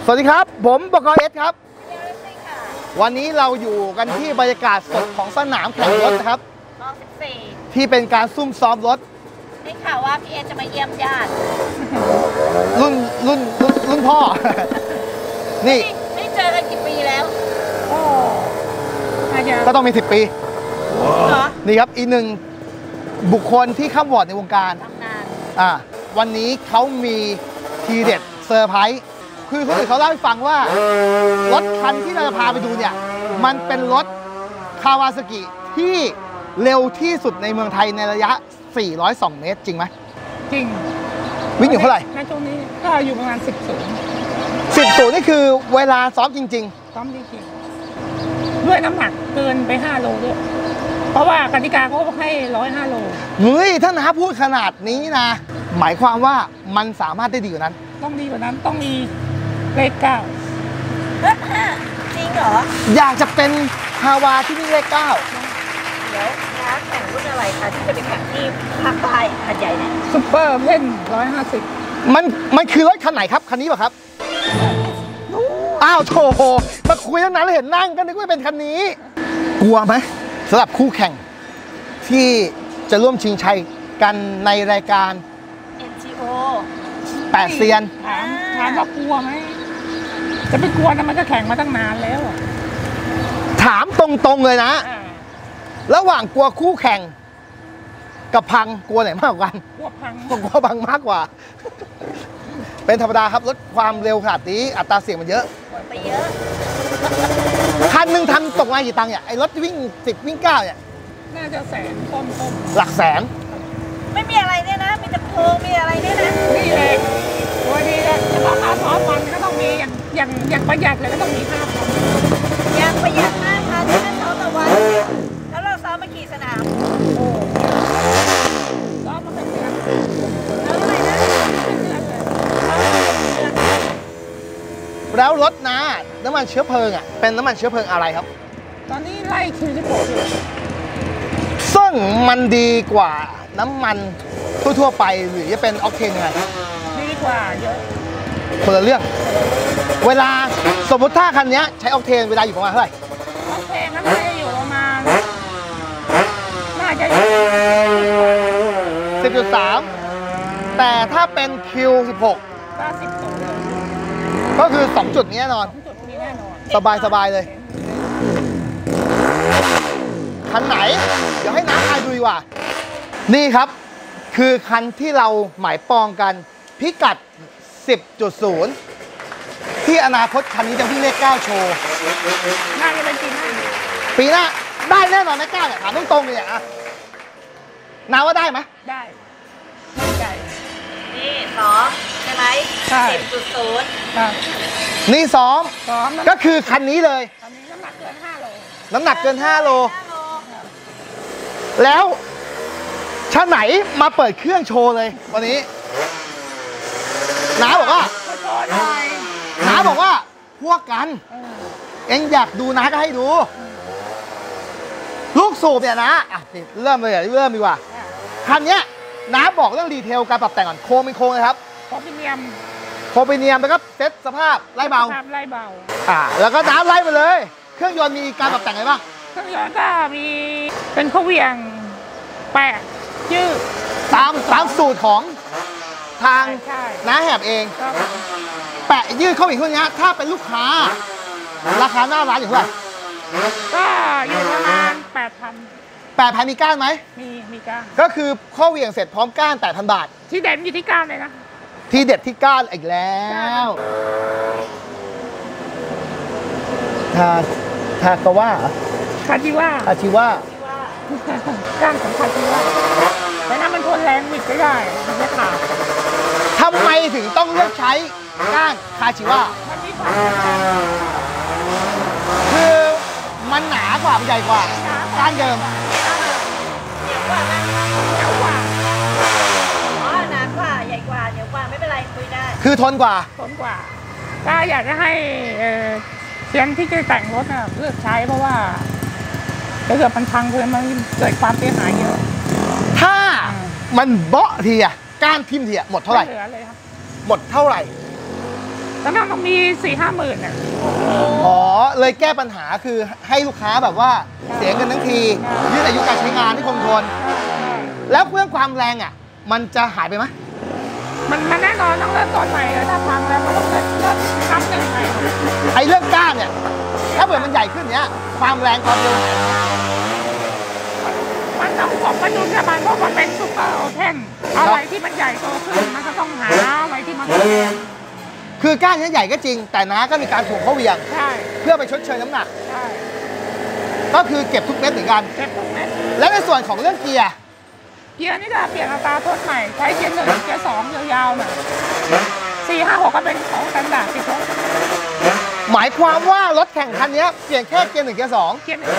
สวัสดีครับผมบก.เอสครับวันนี้เราอยู่กันที่บรรยากาศสดของสนามแข่งรถนะครับม.14 ที่เป็นการซุ่มซ้อมรถได้ข่าวว่าพี่เอจะมาเยี่ยมญาติรุ่นพ่อ นี่ไม่เจอกันกี่ปีแล้วโอ้ก็ต้องมี10 ปีเหรอนี่ครับอีกหนึ่งบุคคลที่ข้ามวอร์ดในวงการตำนานวันนี้เขามีทีเด็ดเซอร์ไพรส์คือคนอื่นเขาเล่าให้ฟังว่ารถคันที่เราจะพาไปดูเนี่ยมันเป็นรถคาวาซากิที่เร็วที่สุดในเมืองไทยในระยะ402 เมตรจริงไหมจริงวิ่งอยู่เท่าไหร่ในตรงนี้ก็อยู่ประมาณ10 0นี่คือเวลาซ้อมจริงๆซ้อมจริงๆด้วยน้ำหนักเกินไป5 โลด้วยเพราะว่ากติกาเขาให้105 โลเฮ้ยถ้าน้าพูดขนาดนี้นะหมายความว่ามันสามารถได้ดีกว่านั้นต้องดีกว่านั้นต้องมีเลข9 จริงเหรออยากจะเป็นฮาวาที่นี่เลข9 แล้วน้าแข่งรุ่นอะไรคะที่จะไปแข่งที่ภาคใต้หาดใหญ่เนี่ยซุปเปอร์เพ่น150 มันคือรถคันไหนครับคันนี้ป่ะครับอ้าวโถมาคุยตั้งนานแล้วเห็นนั่งก็นึกว่าเป็นคันนี้กลัวไหมสำหรับคู่แข่งที่จะร่วมชิงชัยกันในรายการ NGO 8 เซียนถามว่ากลัวไหมจะไม่กลัวนะมันก็แข่งมาตั้งนานแล้วถามตรงๆเลยนะระหว่างกลัวคู่แข่งกับพังกลัวไหนมากกว่ากันกลัวพังมากกว่าเป็นธรรมดาครับรถความเร็วขนาดนี้อัตราเสี่ยงมันเยอะไปเยอะคันหนึ่งทำตกมากี่ตังค์เนี่ยไอ้รถวิ่ง10วิ่ง9เนี่ยน่าจะแสนต้นหลักแสนไม่มีอะไรเนี่ยนะมีแต่โพงมีอะไรเนี่ยนะนี่แหละตัวดีนะจะราคาซ้อมมันก็ต้องมีอย่างประหยัดเลยก็ต้องมี5,000 อย่างประหยัด5,000ที่นั่นซ้อมต่อวันแล้วเราซ้อมมากี่สนามซ้อมมาเป็นเดือนแล้วอะไรนะแล้วรถนะน้ำมันเชื้อเพลิงเป็นน้ำมันเชื้อเพลิงอะไรครับตอนนี้ไล่คือที่ผมซึ่งมันดีกว่าน้ำมันทั่วไปหรือจะเป็นออกเทนยังไงดีกว่าเยอะคนละเรื่องเวลาสมมติถ้าคันนี้ใช้ออกเทนเวลาอยู่ประมาณเท่าไหร่ออกเทนนั้นจะอยู่ประมาณน่าจะ 10.3 แต่ถ้าเป็น Q16 ก็ก็คือ2 จุดนี้แน่นอนสบายเลยคันไหนเดี๋ยวให้น้าทายดูดีกว่านี่ครับคือคันที่เราหมายปองกันพิกัด 10.0 ที่อนาคตคันนี้จะวิ่งเลข9โชว์น่าจะเป็นปีหน้าได้แน่นอนนะ9เนี่ยถามตรงๆเลยน้าว่าได้ไหมได้มั่นใจนี่ซ้อมใช่ไหม 10.0 นี่ซ้อมก็คือคันนี้เลยคันนี้น้ำหนักเกิน5 โลน้ำหนักเกิน5 โลแล้วชาไหนมาเปิดเครื่องโชว์เลยวันนี้น้าบอกว่าพวกกันเอ็งอยากดูน้าก็ให้ดูลูกสูบเนี่ยนะเริ่มเลยเริ่มดีกว่าคันนี้น้าบอกเรื่องดีเทลการปรับแต่งก่อนโครงเป็นโครงเลยครับโครเนียมแล้วก็เซ็ตสภาพไล่เบาแล้วก็น้าไล่ไปเลยเครื่องยนต์มีการปรับแต่งอะไรบ้างเครื่องยนต์ก็มีเป็นข้อเหวี่ยงแปะยืดตามสูตรของทางน้าแหบเองแปะยืดเข้าอีกพวกนี้ถ้าเป็นลูกค้าราคาหน้าร้านอยู่เท่าไหร่ก็อยู่ประมาณ 8,000 มีก้านไหมมีก้านก็คือข้อเหวี่ยงเสร็จพร้อมก้าน 8,000 บาทที่เด็ดอยู่ที่ก้านเลยนะที่เด็ดที่ก้านอีกแล้วทากาว่าคาชิว่าก้านของคาชิว่าแต่น้ำมันทนแรงมิดไม่ได้มันไม่ขาดทำไมถึงต้องเลือกใช้ก้านคาชิว่าคือมันหนากว่าใหญ่กว่าก้านเดิมเหนียวกว่าไหมหนากว่าใหญ่กว่าเหนียวกว่าไม่เป็นไรคุยได้คือทนกว่าก็อยากจะให้เซียนที่จะแต่งรถเลือกใช้เพราะว่าถ้าเกิดมันพังคือมันเกิดความเสียหายเยอะถ้ามันเบาะทีก้านทิ่มทีหมดเท่าไหร่เหลือเลยครับหมดเท่าไหร่แล้วก็ต้องมี4-5 หมื่นอ่ะอ๋อเลยแก้ปัญหาคือให้ลูกค้าแบบว่าเสียเงินทั้งทียืดอายุการใช้งานที่คงทนแล้วเรื่องความแรงอ่ะมันจะหายไปไหมมันแน่นอนต้องเริ่มต้นใหม่เลยถ้าพังแล้วมันต้องเริ่มนับหนึ่งใหม่ไอ้เรื่องก้านเนี่ยถ้าเผื่อมันใหญ่ขึ้นเนี้ยความแรงความเร็วมันต้องสมดุลกับมันเพราะมันเป็นซุปเปอร์โอเพนอะไรที่มันใหญ่โตขึ้นมันก็ต้องหาอะไรที่มันคือก้านเนี้ยใหญ่ก็จริงแต่น้าก็มีการถ่วงเข้าเหวี่ยงใช่เพื่อไปชดเชยน้ำหนักใช่ก็คือเก็บทุกเม็ดเหมือนกันเก็บตรงนี้และในส่วนของเรื่องเกียร์เกียร์นี่จะเปลี่ยนอัตราทดใหม่ใช้เกียร์1เกียร์2ยาวๆหน่อย4-5-6ก็เป็นของสแตนดาร์ดติดรถหมายความว่ารถแข่งคันนี้เปลี่ยนแค่เกียร์1เกียร์เกียร์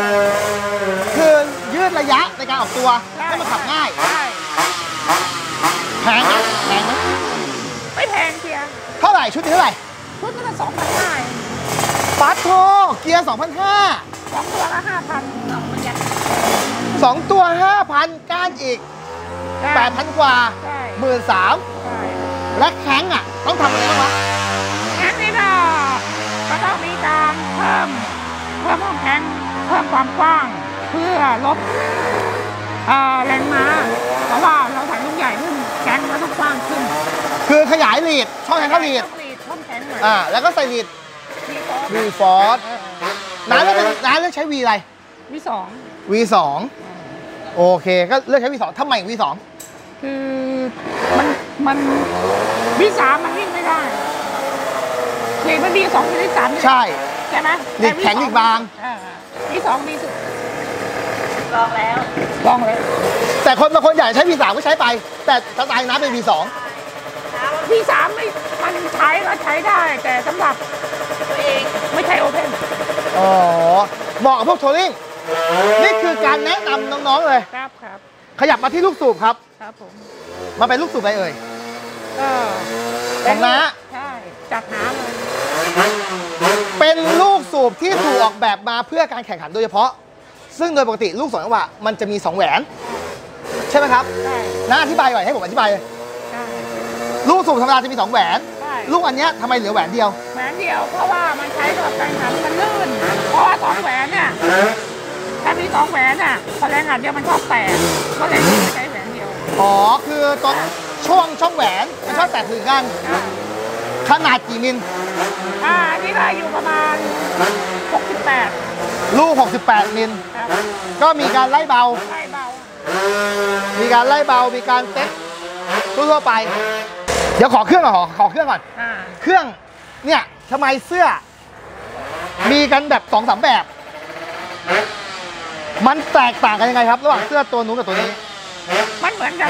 2คือยืดระยะในการออกตัวให้มันขับง่ายใช่แพงไหมแพงไหมไม่แพงเกียร์เท่าไหร่ชุดนี้เท่าไหร่ชุดนึงก็2,500 ปัดโทเกียร์ 2,500 2 ตัวละ 5,000 มันยัง 2 ตัว 5,000 ก้านอีก 8,000 กว่าใช่ 13,000 ใช่และแข้งอ่ะต้องทำอะไรบ้างวะแข้งนี่ก็ต้องมีการเพิ่มห้องแข้งเพิ่มความกว้างเพื่อลดแรงม้าเพราะว่าเราถ่ายลูกใหญ่ขึ้นแข้งมันต้องกว้างขึ้นคือขยายลีดช่องแข้งเข้าลีดช่องแข้งหน่อยแล้วก็ใส่ลีดมี V Force น้าเลือกใช้ V อะไรมี2 V2 โอเคก็เลือกใช้ V2 ทำไม V2 คือมันวี3มันวิ่งไม่ได้ลีดมันดี2ลีด3 ใช่ใช่ไหมลีดแข็งลีดบางวี2มีสุดลองแล้วลองเลยแต่คนบางคนอยากใช้ V3 ก็ใช้ไป แต่สไตล์น้าเป็น V2 วี3มันใช้ก็ใช้ได้ แต่สำหรับตัวเองไม่ใช่โอเพนอ๋อเหมาะกับพวกทัวริงนี่คือการแนะนำน้องๆเลยครับขยับมาที่ลูกสูบครับครับผมมาเป็นลูกสูบอะไรเอ่ยก็ของน้าใช่จัดหาเลยเป็นลูกสูบที่ถูกออกแบบมาเพื่อการแข่งขันโดยเฉพาะ ซึ่งโดยปกติลูก2จังหวะมันจะมี2แหวนใช่ไหมครับใช่น้าอธิบายหน่อยให้ผมอธิบายเลยใช่ลูกสูบธรรมดาจะมี2แหวนใช่ลูกอันเนี้ยทำไมเหลือแหวนเดียวแหวนเดียวเพราะว่ามันใช้กับการหันมันลื่นเพราะว่า2แหวนเนี่ยถ้ามี2แหวนพอแรงหันเดียวมันชอบแตกก็เลยใช้แหวนเดียวอ๋อคือตอนช่องแหวนมันชอบแตกถึงกัน ขนาดกี่มิลอันนี้ก็อยู่ประมาณ68 ลูก 68 มิลครับก็มีการไล่เบาไล่เบามีการไล่เบา มีการเซ็ตทั่วๆไป เดี๋ยวขอเครื่องก่อนขอเครื่องก่อน เครื่องเนี่ยทำไมเสื้อ มีกันแบบ2-3 แบบ มันแตกต่างกันยังไงครับ ระหว่างเสื้อตัวนู้นกับตัวนี้มันเหมือนกัน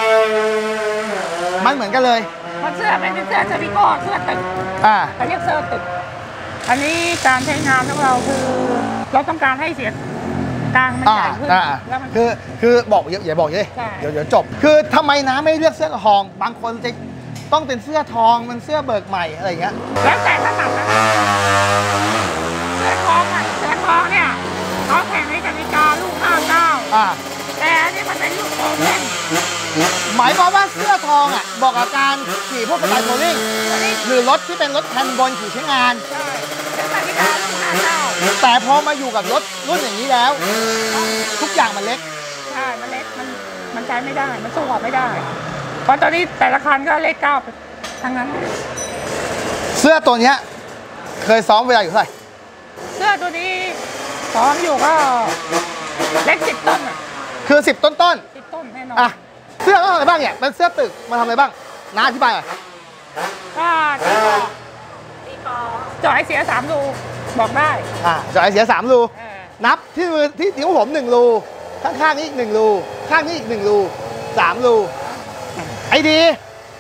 มันเหมือนกันเลยมันเสื้อเป็นเสื้อเซอร์วิโก้เสื้อตึก เขาเรียกเสื้อตึก อันนี้การใช้งานของเราคือ เราต้องการให้เสียงกลางมันใหญ่ขึ้นแล้วมันคือบอกเยอะอย่าบอกเยอะใช่เดี๋ยวจบ คือทำไมน้าไม่เลือกเสื้อทอง บางคนจะต้องเป็นเสื้อทองมันเสื้อเบิกใหม่อะไรอย่างเงี้ยแล้วแต่ถนัดนะเสื้อทองเนี่ยเขาแข่งในกติกาลูก59แต่อันนี้มันเป็นลูกโอเพนหมายความว่าเสื้อทองบอกอาการขี่พวกสไตล์โทลิ่งหรือรถที่เป็นรถแฮนด์บอลขี่ใช้งานใช่เป็นกติกาลูก59 แต่พอมาอยู่กับรถรุ่นอย่างนี้แล้ว ทุกอย่างมันเล็กใช่ มันเล็ก มันใช้ไม่ได้ มันสู้กับไม่ได้ เพราะตอนนี้แต่ละคันก็เลข9ทั้งนั้นเสื้อตัวเนี้ยเคยซ้อมเวลาอยู่เท่าไหร่เสื้อตัวนี้ซ้อมอยู่ก็เล็ก10 ต้นคือ 10 ต้น 10 ต้นแน่นอนเสื้อเขาทำอะไรบ้างเนี่ยเป็นเสื้อตึกมาทำอะไรบ้างน้าอธิบายหน่อยก็ตีกอจอยเสีย3 รูบอกได้จอยเสีย3 รูนับที่มือที่นิ้วผม1 รูข้างๆนี้อีก1 รูข้างนี้อีก1 รู3 รูไอ้ดี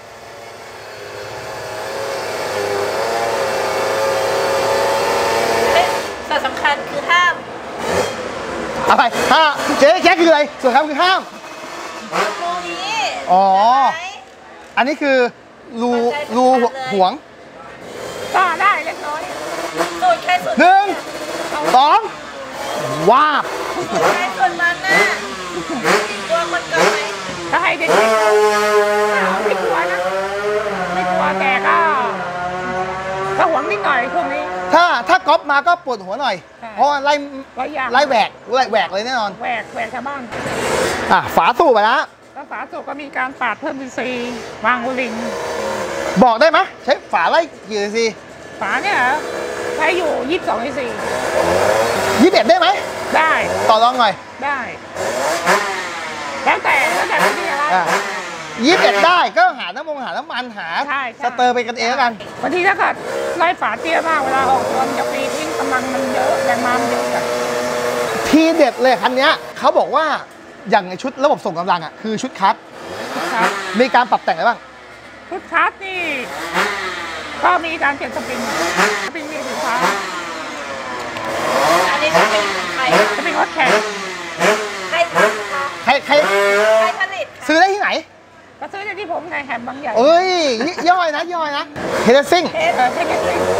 แต่สำคัญคือห้ามอะไรเจ๊แค่คืออะไรส่วนครับคือห้ามตรงนี้อ๋อ อันนี้คือรูห่วงก็ได้เล็กน้อยสูตรใครสูตร 1 2 วาบใครส่วนมันน่ะกลัวคนเกินไหมถ้าให้เด็กๆไม่กลัวนะ ไม่กลัวแต่ก็ปวดหัวหน่อยใช่เพราะว่าไล่ยางไล่แหวกเลยแน่นอนแหวกชาวบ้านฝาสูบไปแล้วแล้วฝาสูบก็มีการปาดเพิ่มซีซีวางโอลิงบอกได้ไหมใช้ฝาไล่กี่ซีฝาเนี่ยใช้อยู่22ซีซี 21ได้ไหมได้ต่อรองหน่อยได้แล้วแต่ไม่มีอะไร 21ได้ก็หาน้ำมันหาใช่สเตอร์ไปกันเองแล้วกันบางทีถ้าเกิดไล่ฝาเตี้ยมากเวลาออกตัวมันจะปีทิ้งกำลังมันเยอะแรงม้ามันเยอะจัดทีเด็ดเลยคันนี้เขาบอกว่าอย่างในชุดระบบส่งกำลังอ่ะคือชุดคัสครับมีการปรับแต่งอะไรบ้างชุดคัสนี่ก็มีการเปลี่ยนสปริงมีสีฟ้าอันนี้จะเป็นใครสปริงรถแข่งใครผลิตคะใครใครผลิตคะซื้อได้ที่ไหนก็ซื้อได้ที่ผมไงแฮมบางใหญ่เอ้ยย่อยนะเฮดซิ่งใช่ไหม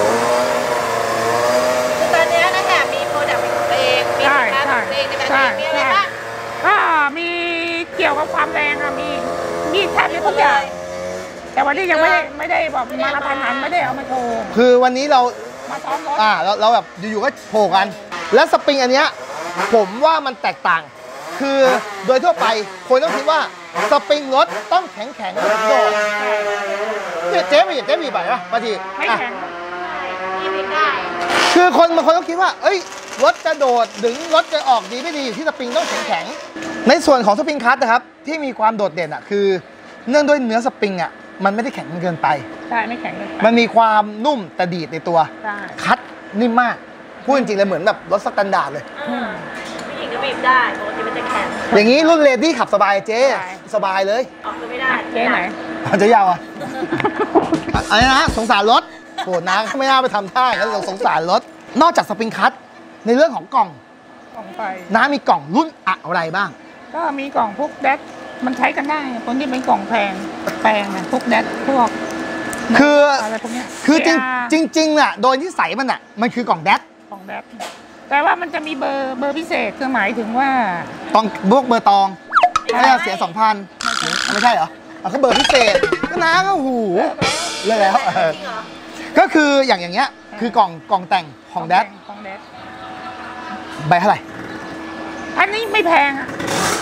คือตอนนี้นะแหมมีโปรดักต์เป็นของตัวเองมีสินค้าของตัวเองในแบบนี้มีอะไรบ้างก็มีเกี่ยวกับความแรงอะมีแทบจะทุกอย่างแต่วันนี้ยังไม่ได้แบบมาราธอนหันไม่ได้เอามาโชว์คือวันนี้เรามาซ้อมรถเราแบบอยู่ๆก็โผล่กัน และสปริงอันเนี้ยผมว่ามันแตกต่าง คือโดยทั่วไปคนต้องคิดว่าสปริงรถต้องแข็งโดดเนี่ยเจ๊บีไปป่ะบางทีไม่แข็งมีไม่ได้คือคนบางคนต้องคิดว่าเอ้ยรถจะโดดดึงรถจะออกดีไม่ดีอยู่ที่สปริงต้องแข็งในส่วนของสปริงคัสนะครับที่มีความโดดเด่นอ่ะคือเนื่องด้วยเนื้อสปริงอ่ะมันไม่ได้แข็งเกินไปใช่ไม่แข็งเลยมันมีความนุ่มแต่ดีดในตัวใช่คัดนิ่มมากพูดจริงๆเลยเหมือนแบบรถสแตนดาร์ดเลยผู้หญิงก็บีบได้ปกติมันจะแข็งอย่างนี้รุ่นเลดี้ขับสบายเจ๊สบายเลยออกก็ไม่ได้เจ๊ไหนมันจะยาวอ่ะ อะไรนะสงสารรถโหน้าไม่น่าไปทำท่าอย่างนั้นเราสงสารรถนอกจากสปริงคัทในเรื่องของกล่องกล่องไฟน้ามีกล่องรุ่นอะไรบ้างก็มีกล่องพวกแดดมันใช้กันได้คนที่เป็นกล่องแปลงนะพวกแดดพวกคืออะไรพวกเนี้ยคือจริงน่ะโดยที่ใส่มันอ่ะมันคือกล่องแดดกล่องแดดแต่ว่ามันจะมีเบอร์พิเศษคือหมายถึงว่าตองพวกเบอร์ตองให้เราเสีย 2,000ไม่ใช่เหรอเอาก็เบอร์พิเศษก็น้าก็หูเลยแล้วจริงเหรอก็คืออย่างเงี้ยคือกล่องแต่งของแดดของแดดใบเท่าไหร่อันนี้ไม่แพงอ่ะ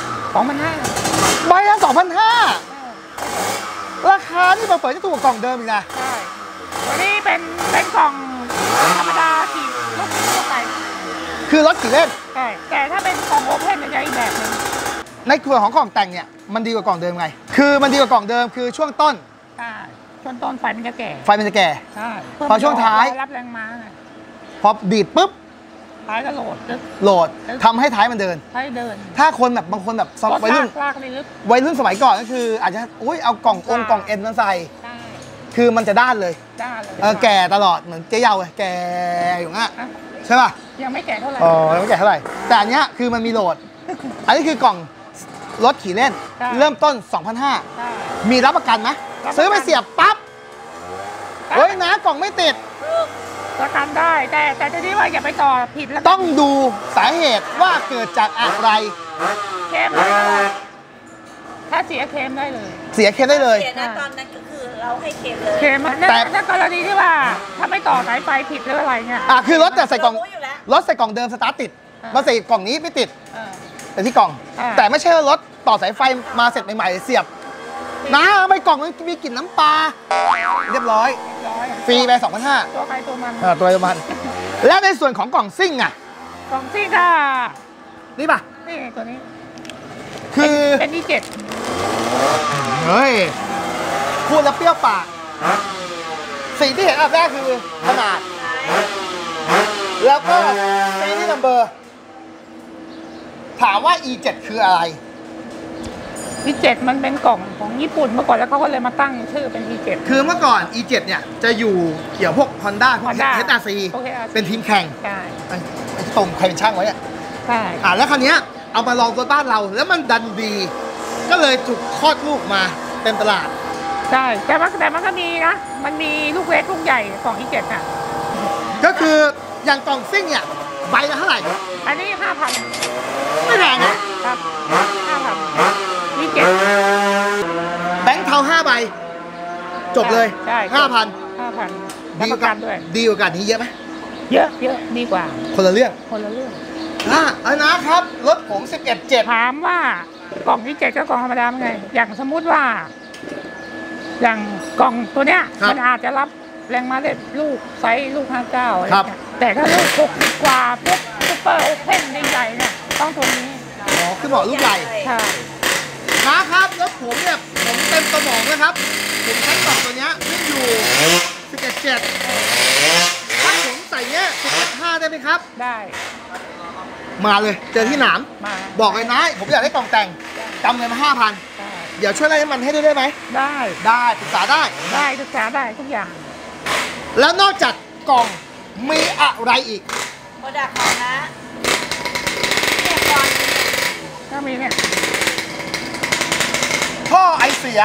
2,500 ใบละ2,500ราคาที่เปิดจะถูกกว่ากล่องเดิมอีกนะใช่วันนี้เป็นกล่องธรรมดาขี่รถทั่วไปคือรถขี่เล่นใช่แต่ถ้าเป็นกล่องโอเพ่นจะอีกแบบหนึงในส่วนของกล่องแต่งเนี่ยมันดีกว่ากล่องเดิมไง คือมันดีกว่ากล่องเดิมคือช่วงต้นใช่ช่วงต้นไฟมันจะแก่ไฟมันจะแก่ใช่พอช่วงท้ายรับแรงม้าไงพอดีดปุ๊บท้ายก็โหลดลึกโหลดทำให้ท้ายมันเดินท้ายเดินถ้าคนแบบบางคนแบบวัยรุ่นลากไปลึกวัยรุ่นสมัยก่อนก็คือ อาจจะอุ้ยเอากล่องกล่องเอ็นมาใส่ได้คือมันจะด้านเลยได้เลยแก่ตลอดเหมือนเจ๊เยาเลยแก่อยู่งั้นอ่ะใช่ป่ะยังไม่แก่เท่าไหร่อ๋อแล้วไม่แก่เท่าไหร่แต่อันเนี้ยคือมันมีโหลด อันนี้คือกล่องรถขี่เล่นใช่เริ่มต้น 2,500 ใช่มีรับประกันไหมรับประกันซื้อไปเสียบปั๊บเฮ้ยนะกล่องไม่ติดประกันได้แต่ทีนี้ว่าอย่าไปต่อผิดแล้วต้องดูสาเหตุว่าเกิดจากอะไรเคลมได้เลยถ้าเสียเคลมได้เลยเสียเคสได้เลยเสียนะตอนนั้นก็คือเราให้เคมเลยเคลมแต่ถ้ากรณีที่ว่าถ้าไม่ต่อสายไฟผิดหรืออะไรเงี้ยคือรถแต่ใส่กล่องเรารู้อยู่แล้วรถใส่กล่องเดิมสตาร์ทติดอ่ามมาใส่กล่องนี้ไม่ติดเออแต่ที่กล่องอ่าแต่ไม่ใช่ว่ารถต่อสายไฟมาเสร็จใหม่ๆเสียบนะไม่กล่องมันมีกลิ่นน้ำปลาเรียบร้อยร้อยฟรีไป 2,500 ตัวใครตัวมันตัวประมาณและในส่วนของกล่องซิ่งอ่ะกล่องซิ่งก็นี่ป่ะนี่ตัวนี้คือเป็นที่เฮ้ยพูดแล้วเปรี้ยวปากสิ่งที่เห็นอันแรกคือขนาด แล้วก็ซีรีส์นัมเบอร์ถามว่า E7 คืออะไร 7มันเป็นกล่องของญี่ปุ่นเมื่อก่อนแล้วเขาก็เลยมาตั้งชื่อเป็น E7 คือเมื่อก่อน E7 เนี่ยจะอยู่เกี่ยวพวก Honda พวก Honda HRC พวก HRC เป็นทีมแข่งใช่ไอ้ตรงใครเป็นช่างไว้เนี่ยใช่แล้วคราวเนี้ยเอามาลองตัวบ้านเราแล้วมันดันดี ก็เลยถูกคลอดลูกมาเต็มตลาดใช่แต่มันก็มีนะมันมีลูกเล็กลูกใหญ่ของ E7 อ่ะก็คืออย่างกล่องซิ่งเนี่ยใบละเท่าไหร่อันนี้ 5,000 ไม่แพงอ่ะครับ 5,000 E7 แบงค์เทา5 ใบ จบเลยใช่ 5,000 5,000รับประกันด้วยดีกว่ากันนี้เยอะไหมเยอะดีกว่าคนละเรื่องคนละเรื่องนะครับรถผม11.7 ถามว่ากล่องที่7กับกล่องธรรมดาเป็นไงอย่างสมมุติว่า อย่างกล่องตัวเนี้ยมันอาจจะรับแรงม้าเล็ดลูกไซส์ลูก59อะไรเงี้ยแต่ถ้าลูก60กว่าปุ๊บซุปเปอร์โอเพ่นใหญ่ๆเนี่ยต้องตัวนี้คือเหมาะลูกใหญ่ใช่นะครับแล้วผมเนี่ยผมเต็มสมองนะครับผมใช้กล่องตัวเนี้ยวิ่งอยู่11.7ถ้าผมใส่เนี้ย11.5ได้ไหมครับได้มาเลยเจอที่หนามบอกเลยนะผมอยากได้กล่องแต่งจำเงินมา 5,000 เดี๋ยวช่วยไล่น้ำมันให้ด้วยได้ไหมได้ปรึกษาได้ศึกษาได้ทุกอย่างแล้วนอกจากกล่องมีอะไรอีกโปรดักต์ของนะเนี่ยก่อนก็มีเนี่ยท่อไอเสีย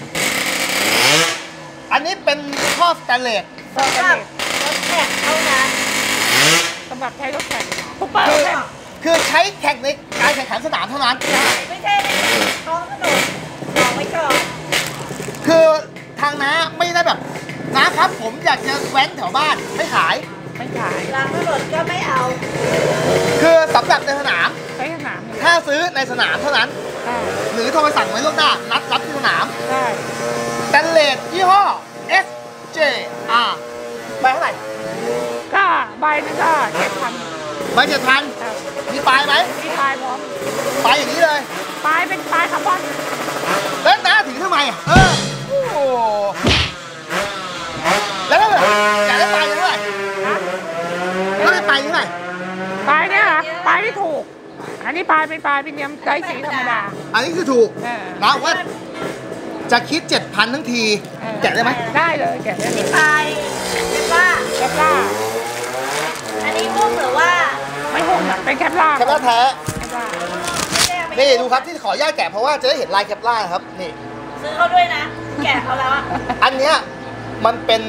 อันนี้เป็นท่อสแตนเลสสำหรับรถแข่งเท่านั้นสำหรับใช้รถแข่งทุกปคือใช้แข่งในการแข่งขันสนามเท่านั้นไม่ใช่ในท้องถนนบอกไม่ชอบคือทางน้าไม่ได้แบบนะครับผมอยากจะแว้นแถวบ้านไม่ขายหลังถนนก็ไม่เอาคือสำหรับในสนามถ้าซื้อในสนามเท่านั้นหรือโทรไปสั่งไว้ล่วงหน้านัดรับที่สนามสแตนเลสยี่ห้อ SJR ใบเท่าไหร่ก็ใบนึงก็7,000 ใบ7,000มีปลายไหมมีปลายพร้อมปลายอย่างนี้เลยปลายเป็นปลายคาร์บอนแล้วน้าถือทำไมโอ้แล้วถ้าแบบอยากได้ปลายเท่าไหร่แล้วได้ปลายเท่าไหร่ปลายเนี่ยปลายที่ถูกอันนี้ปลายเป็นปลายเป็นเนียมไร้สีธรรมดาอันนี้คือถูกนะว่าจะคิด 7,000 ทั้งทีแกะได้ไหมได้เลยแกะได้เลยปลายเป็นว่าแคปล่าอันนี้หุ้มหรือว่าไม่หุ้มเป็นแคปล่าแท้นี่ดูครับที่ขออนุญาตแกะเพราะว่าจะได้เห็นลายแคปล่าครับนี่ซื้อเขาด้วยนะแกะเขาแล้วอันเนี้ยมันเป็น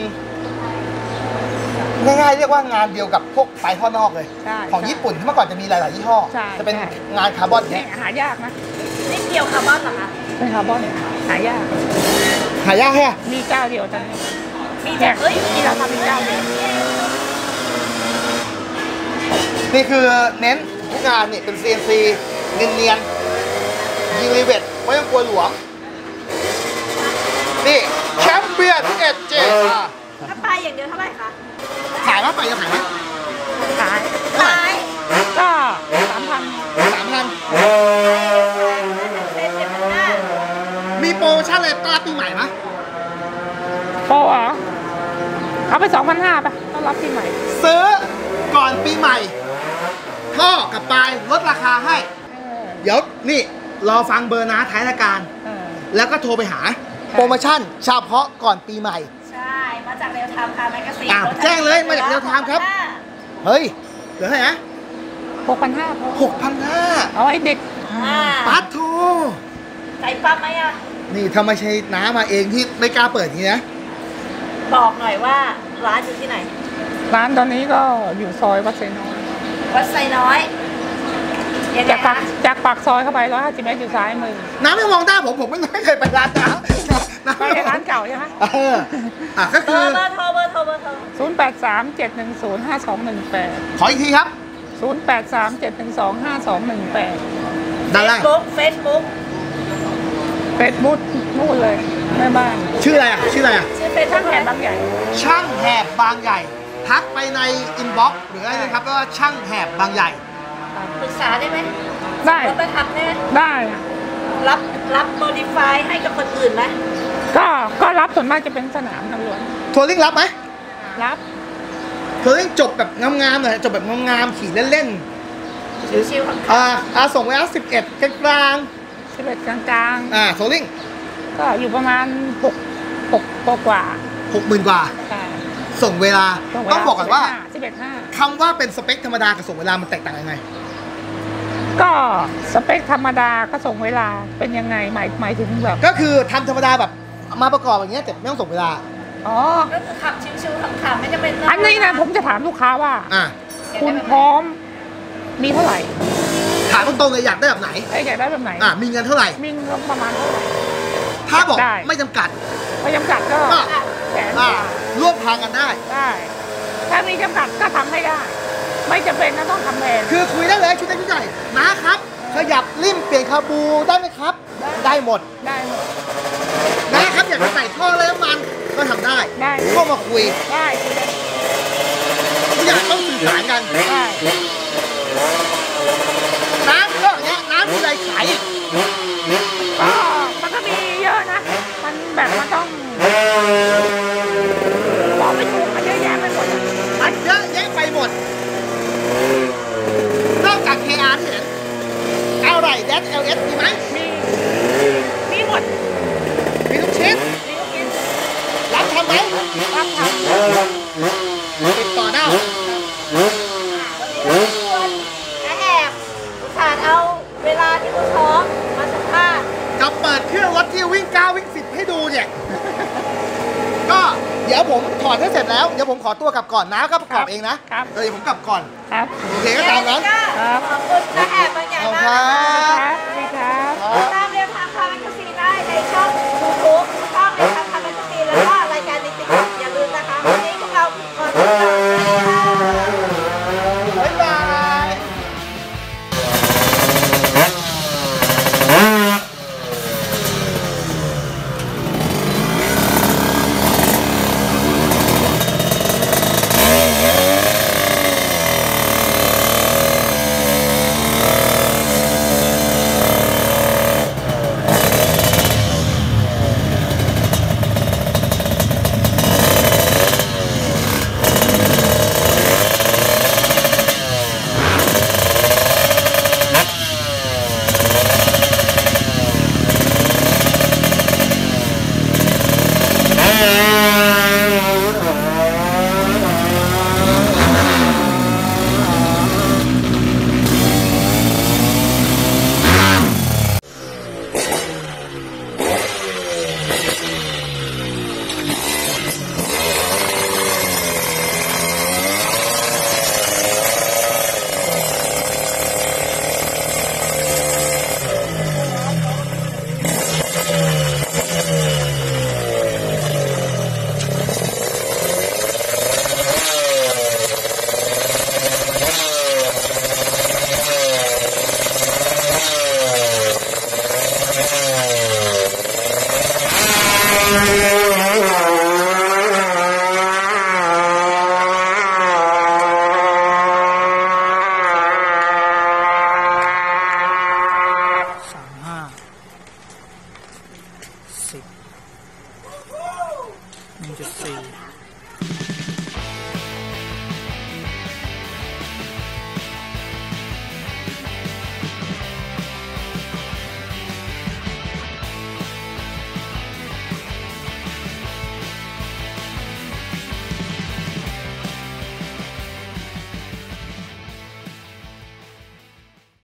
ง่ายๆเรียกว่างานเดียวกับพวกปลายท่อนอกเลยของญี่ปุ่นที่เมื่อก่อนจะมีหลายๆยี่ห้อจะเป็นงานคาร์บอนเนี่ยหายากนะนี่เกี่ยวคาร์บอนเหรอคะเป็นคาร์บอนเนี่ยหายากแค่มีเจ้าเดียวตอนนี้มีแต่ที่เราทำเป็นเจ้าเดียวนี่คือเน้นทุกงานนี่เป็น CNC เนียนๆยิงรีเวทไม่ต้องกลัวหลวมนี่แชมเปี้ยน11.7 ถ้าปลายอย่างเดียวเท่าไหร่คะขายไหมไปจะขายไหมขายก็3,000 มีโปรโมชั่นอะไรต้อนรับปีใหม่ไหมโปรเหรอเอาไป 2,500 ไปต้อนรับปีใหม่ซื้อก่อนปีใหม่ท่อกับปลายลดราคาให้เดี๋ยวนี่รอฟังเบอร์น้าท้ายรายการแล้วก็โทรไปหาโปรโมชั่นเฉพาะก่อนปีใหม่ใช่มาจากเรียวไทม์ค่ะแมกกาซีนแจ้งเลยมาจากเรียวไทม์ครับเฮ้ยเหลือเท่าไหร่นะ 6,500 เอาไอ้เด็กปัดโทใส่ปั๊บไหมอ่ะนี่ถ้าไม่ใช่น้ามาเองที่ไม่กล้าเปิดทีนะบอกหน่อยว่าร้านอยู่ที่ไหนร้านตอนนี้ก็อยู่ซอยวัดไซน้อยจากปากซอยเข้าไป150 เมตรอยู่ซ้ายมือน้าไม่มองหน้าผมไม่เคยไปร้านน้าไปร้านเก่าใช่ไหมก็คือเบอร์โทร 083-710-5218 ขออีกทีครับ 083-712-5218 ด้านล่างเฟซบุ๊กนู่นเลยแม่บ้านชื่ออะไรชื่อเป็นช่างแหบบางใหญ่ช่างแหบบางใหญ่ทักไปในอินบ็อกซ์หรืออะไรนะครับก็ช่างแหบบางใหญ่ปรึกษาได้ไหมได้รถไปทำแน่ได้รับโมดิฟายให้กับคนอื่นไหมก็รับส่วนมากจะเป็นสนามตำรวจทัวริงรับไหมรับทัวริงจบแบบงามๆหน่อยจบแบบงามๆขี่เล่นๆชิวๆส่งไว้แล้ว11กลาง 11กลางทัวริงก็อยู่ประมาณ6กว่า 60,000 กว่าส่งเวลาต้องบอกก่อนว่า 11.5 คำว่าเป็นสเปคธรรมดากับส่งเวลามันแตกต่างยังไงก็สเปคธรรมดาก็ส่งเวลาเป็นยังไงหมายถึงแบบก็คือทำธรรมดาแบบมาประกอบอย่างเงี้ยแต่ไม่ต้องส่งเวลาก็คือขับชิวๆขำๆไม่จำเป็นอันนี้นะผมจะถามลูกค้าว่าคุณพร้อมมีเท่าไหร่ถามตรงๆเลยอยากได้แบบไหนอยากได้แบบไหนมีเงินเท่าไหร่มีเงินประมาณเท่าไหร่ถ้าบอกไม่จำกัดก็แสนร่วมทางกันได้ถ้ามีจำกัดก็ทำให้ได้ ไม่จำเป็นก็ต้องทำเองคือคุยได้เลยชุดเล็กชุดใหญ่นะครับ ขยับริมเปลี่ยนคาบูได้ไหมครับ ได้หมดได้หมดนะครับอยากจะใส่ท่อเลยน้ำมันก็ทำได้ได้เข้ามาคุยได้ทุกอย่างต้องสื่อสารกันได้น้ำก็อย่างเงี้ยน้ำที่ไรขายอีกก็มันก็มีเยอะนะ มันแบบมันต้องบอกไม่ถูกมันเยอะแยะไปหมดอะมันเยอะแยะไปหมด นอกจาก KR ที่เห็นอะไรแดช LS มีไหมมีหมดมีทุกชิ้นมีทุกชิ้นรับทำไหมรับทำติดต่อได้วันนี้เราชวนน้าแอบอุตส่าห์เอาเวลาที่คุณท้องมาสัมภาษณ์จะเปิดเครื่องรถที่วิ่ง9วิ่ง10ให้ดูเนี่ย ก็เดี๋ยวผมถอดให้เสร็จแล้ว เดี๋ยวผมขอตัวกลับก่อนนะก็ประกอบเองนะครับ เดี๋ยวผมกลับก่อนครับโอเคก็ตามนั้นขอบคุณน้าแอบบางอย่างขอบมากคุณนะคคะรับสวัสดีครับได้